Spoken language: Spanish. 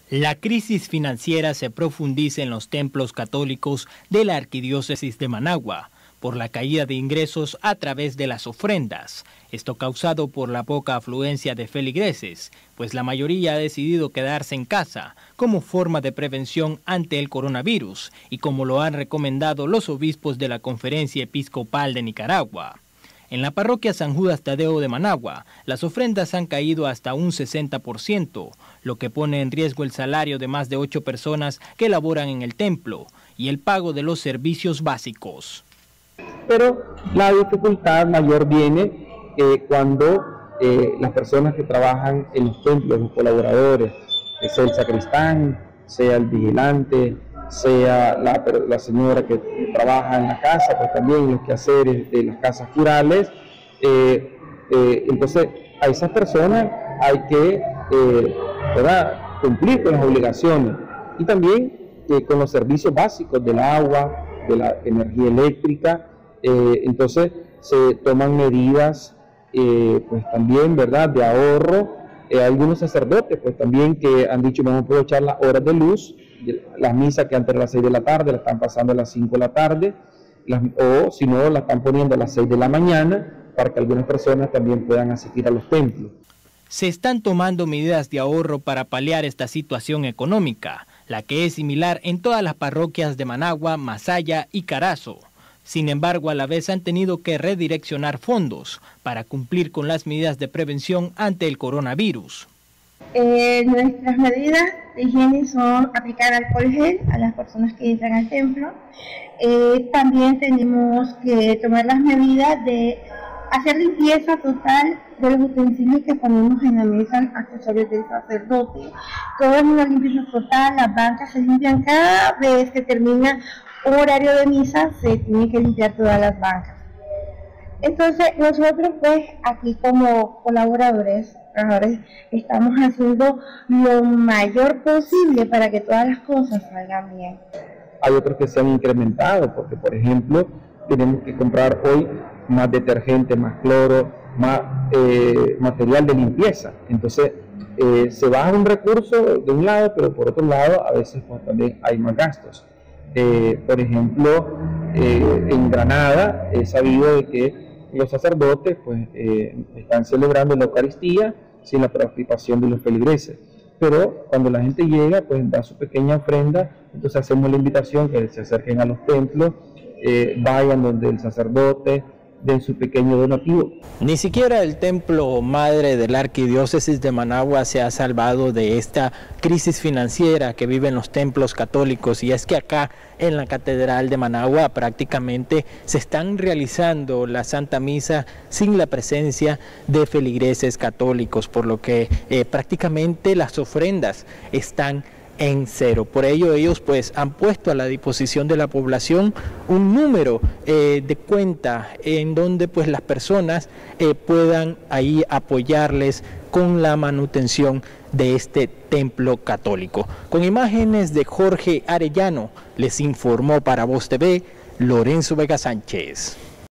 La crisis financiera se profundiza en los templos católicos de la Arquidiócesis de Managua por la caída de ingresos a través de las ofrendas. Esto causado por la poca afluencia de feligreses, pues la mayoría ha decidido quedarse en casa como forma de prevención ante el coronavirus y como lo han recomendado los obispos de la Conferencia Episcopal de Nicaragua. En la parroquia San Judas Tadeo de Managua, las ofrendas han caído hasta un 60%, lo que pone en riesgo el salario de más de 8 personas que laboran en el templo y el pago de los servicios básicos. Pero la dificultad mayor viene cuando las personas que trabajan en los templos, los colaboradores, sea el sacristán, sea el vigilante, sea la señora que trabaja en la casa, pues también los quehaceres de las casas curales. Entonces a esas personas hay que cumplir con las obligaciones y también con los servicios básicos del agua, de la energía eléctrica. Entonces se toman medidas pues también, ¿verdad?, de ahorro. Algunos sacerdotes pues también que han dicho vamos a aprovechar las horas de luz, las misas que antes de las 6 de la tarde las están pasando a las 5 de la tarde, o si no las están poniendo a las 6 de la mañana para que algunas personas también puedan asistir a los templos. Se están tomando medidas de ahorro para paliar esta situación económica, la que es similar en todas las parroquias de Managua, Masaya y Carazo. Sin embargo, a la vez han tenido que redireccionar fondos para cumplir con las medidas de prevención ante el coronavirus. Nuestras medidas de higiene son aplicar alcohol gel a las personas que entran al templo. También tenemos que tomar las medidas de hacer limpieza total de los utensilios que ponemos en la mesa, accesorios del sacerdote. Todo es una limpieza total, las bancas se limpian cada vez que termina un horario de misa, se tiene que limpiar todas las bancas. Entonces nosotros pues aquí como colaboradores, trabajadores, estamos haciendo lo mayor posible para que todas las cosas salgan bien. Hay otros que se han incrementado porque, por ejemplo, tenemos que comprar hoy más detergente, más cloro, más material de limpieza. Entonces se baja un recurso de un lado, pero por otro lado a veces pues, también hay más gastos. Por ejemplo, en Granada he sabido de que los sacerdotes pues, están celebrando la Eucaristía sin la participación de los feligreses. Pero cuando la gente llega, pues da su pequeña ofrenda, entonces hacemos la invitación que se acerquen a los templos, vayan donde el sacerdote, den su pequeño donativo. Ni siquiera el templo madre de la Arquidiócesis de Managua se ha salvado de esta crisis financiera que viven los templos católicos, y es que acá en la Catedral de Managua prácticamente se están realizando la Santa Misa sin la presencia de feligreses católicos, por lo que prácticamente las ofrendas están en cero. Por ello ellos pues han puesto a la disposición de la población un número de cuenta en donde pues las personas puedan ahí apoyarles con la manutención de este templo católico. Con imágenes de Jorge Arellano les informó para Voz TV Lorenzo Vega Sánchez.